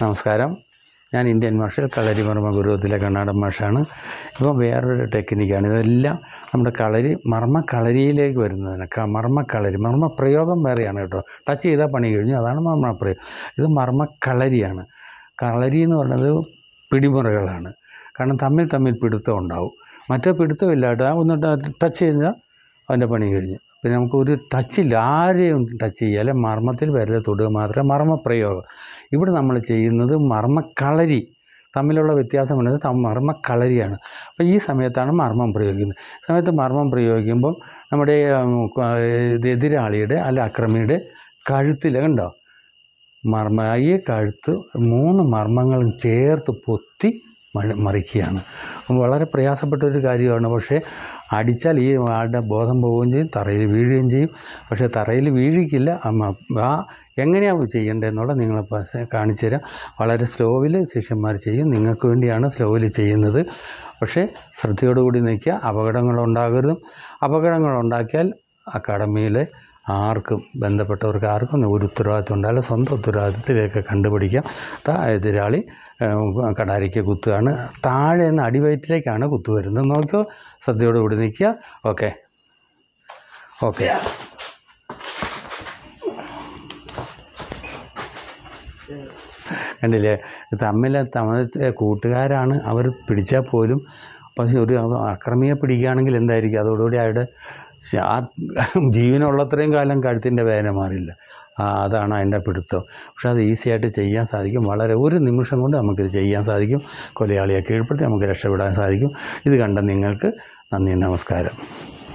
നമസ്കാരം. ഞാൻ Indian martial കളരിമർമ്മ ഗുരുകുലത്തിലെ കർണാടക മാഷാണ്. ഇപ്പോൾ വേറൊരു ടെക്നിക്കാണ്. ഇതെല്ലാം നമ്മുടെ മർമ്മക്കളരിയിലേക്ക് വരുന്നതിന് മർമ്മ പ്രയോഗം വേറെയാണ് കേട്ടോ. ടച്ച് ചെയ്താൽ പണി കഴിഞ്ഞു, അതാണ് മർമ്മപ്രയോഗം. ഇത് മർമ്മക്കളരിയാണ്. കളരി എന്ന് പറയുന്നത് പിടിമുറകളാണ്. കാരണം തമ്മിൽ പിടുത്തം ഉണ്ടാവും. മറ്റേ പിടുത്തമില്ലാട്ട് ഒന്ന് ടച്ച് ചെയ്താൽ അവൻ്റെ പണി കഴിഞ്ഞു. പിന്നെ നമുക്കൊരു ടച്ചില്ല, ആരെയും ടച്ച് ചെയ്യാതെ മർമ്മത്തിൽ വിരൽ തൊടുക മാത്രമേ മർമ്മപ്രയോഗം. ഇവിടെ നമ്മൾ ചെയ്യുന്നത് മർമ്മക്കളരി. തമ്മിലുള്ള വ്യത്യാസം വരുന്നത് മർമ്മക്കളരിയാണ്. അപ്പോൾ ഈ സമയത്താണ് മർമ്മം പ്രയോഗിക്കുന്നത്. സമയത്ത് മർമ്മം പ്രയോഗിക്കുമ്പം നമ്മുടെ എതിരാളിയുടെ അക്രമിയുടെ കഴുത്തിൽ കണ്ടോ ഈ കഴുത്ത് 3 മർമ്മങ്ങളും ചേർത്ത് പൊത്തി മറിക്കുകയാണ്. വളരെ പ്രയാസപ്പെട്ടൊരു കാര്യമാണ്. പക്ഷേ അടിച്ചാൽ ഈ ആളുടെ ബോധം പോവുകയും ചെയ്യും, തറയിൽ വീഴുകയും ചെയ്യും. പക്ഷേ തറയിൽ വീഴിക്കില്ല. എങ്ങനെയാണ് ചെയ്യേണ്ടതെന്നുള്ള നിങ്ങളെ കാണിച്ചു തരാം. വളരെ സ്ലോവിൽ ശിഷ്യന്മാർ ചെയ്യും. നിങ്ങൾക്ക് വേണ്ടിയാണ് സ്ലോവിൽ ചെയ്യുന്നത്. പക്ഷേ ശ്രദ്ധയോടുകൂടി നിൽക്കുക. അപകടങ്ങളുണ്ടാകരുതും. അപകടങ്ങളുണ്ടാക്കിയാൽ അക്കാഡമിയിലെ ബന്ധപ്പെട്ടവർക്ക് ആർക്കും ഒരു ഉത്തരവാദിത്വം ഉണ്ടായാലും സ്വന്തം ഉത്തരവാദിത്വത്തിലേക്ക് കണ്ടുപിടിക്കാം. എതിരാളി കടാരിക്ക് കുത്തുകയാണ്. താഴെ നിന്ന് അടിവയറ്റിലേക്കാണ് കുത്തു വരുന്നത്. നോക്കിയോ, ശ്രദ്ധയോടുകൂടി നിൽക്കുക. ഓക്കെ. കണ്ടില്ലേ, തമ്മിൽ കൂട്ടുകാരാണ്. അവർ പിടിച്ചാൽ പോലും പക്ഷെ ഒരു അക്രമിയെ പിടിക്കുകയാണെങ്കിൽ എന്തായിരിക്കും? അതോടുകൂടി അയാളുടെ ജീവനുള്ളത്രയും കാലം കഴുത്തിൻ്റെ വേദന മാറില്ല. അതാണ് അതിൻ്റെ പിടുത്തം. പക്ഷെ അത് ഈസിയായിട്ട് ചെയ്യാൻ സാധിക്കും. വളരെ ഒരു നിമിഷം കൊണ്ട് നമുക്കിത് ചെയ്യാൻ സാധിക്കും. കൊലയാളിയെ കീഴ്പ്പെടുത്തി നമുക്ക് രക്ഷപ്പെടാൻ സാധിക്കും. ഇത് കണ്ട നിങ്ങൾക്ക് നന്ദി, നമസ്കാരം.